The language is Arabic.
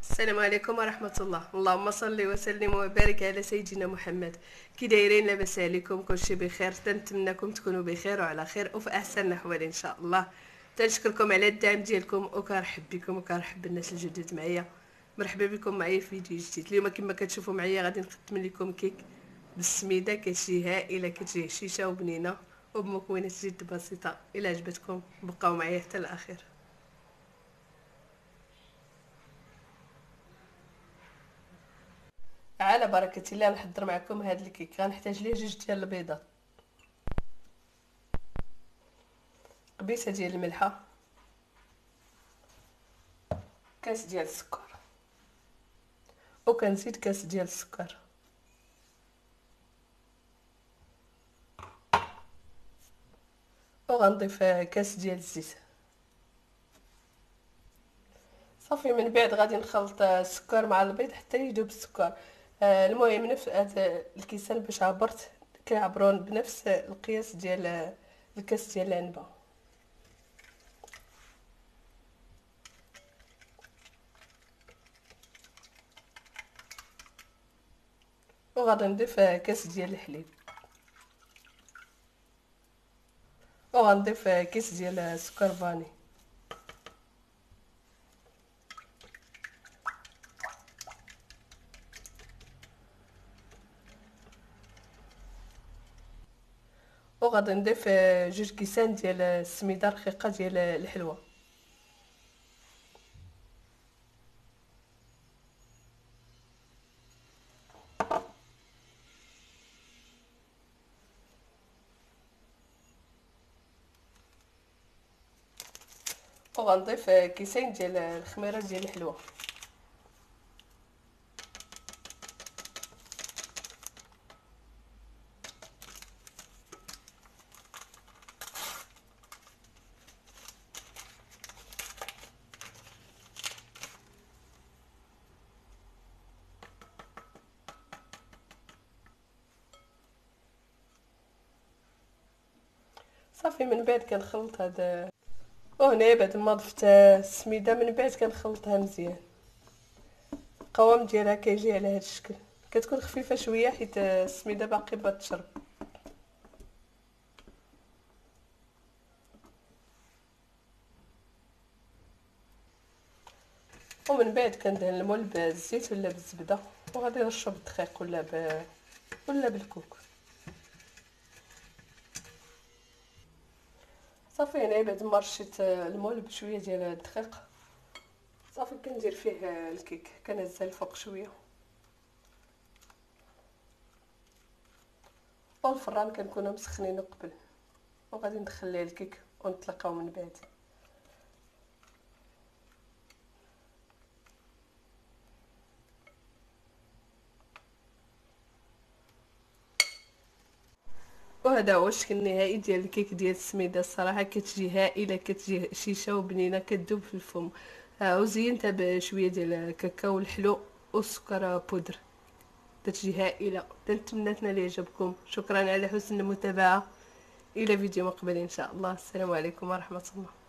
السلام عليكم ورحمة الله. اللهم صل وسلم وبارك على سيدنا محمد. كي دايرين؟ لاباس عليكم؟ كلشي بخير؟ تنتمنىكم تكونوا بخير وعلى خير وفي احسن الاحوال ان شاء الله. تنشكركم على الدعم ديالكم وكنرحب بكم وكنرحب بالناس الجدد معايا. مرحبا بكم معايا في فيديو جديد. اليوم كما كتشوفوا معايا غادي نقدم لكم كيك بالسميده، كتجي هائله، كتجي هشيشه وبنينه وبمكونات جد بسيطه. الى عجبتكم بقاو معايا حتى الاخير. على بركة الله نحضر معكم هاد الكيك. غنحتاج ليه جوج ديال البيضات، قبيصه ديال الملحه، كاس ديال السكر، وكنزيد كاس ديال السكر، وغنضيف كاس ديال الزيت. صافي من بعد غادي نخلط السكر مع البيض حتى يذوب السكر. المهم نفس هاد الكيسان باش عبرت كيعبرون بنفس القياس ديال الكاس ديال العنبه. وغادي نضيف كاس ديال الحليب، وغنضيف كيس ديال سكر فاني، وغادي نضيف جوج كيسان ديال السميده رقيقه ديال الحلوى. وغنضيف كيسين ديال الخميره ديال الحلوى. صافي من بعد كنخلط هاد، وهنا بعد ما ضفت السميده من بعد كنخلطها مزيان. القوام ديالها كيجي على هاد الشكل، كتكون خفيفه شويه حيت السميده باقي بتشرب. ومن بعد كندهن المول بالزيت ولا بالزبده، وغادي نرشو بالدقيق ولا بالكوك. صافي هنا بعد ما رشيت المول بشويه ديال الدقيق، صافي كندير فيه الكيك، كنهزها الفوق شويه. والفران كنكونوا مسخنينه قبل، وغادي ندخل ليه الكيك ونطلقاو من بعد. وهذا هو الشكل النهائي ديال الكيك ديال السميده. الصراحه كتجي هائله، كتجي شيشه وبنينه، كتذوب في الفم. وزينتها بشويه ديال الكاكاو الحلو والسكر بودر. كتجي هائله. نتمنى لي يعجبكم. شكرا على حسن المتابعه. الى فيديو مقبل ان شاء الله. السلام عليكم ورحمه الله.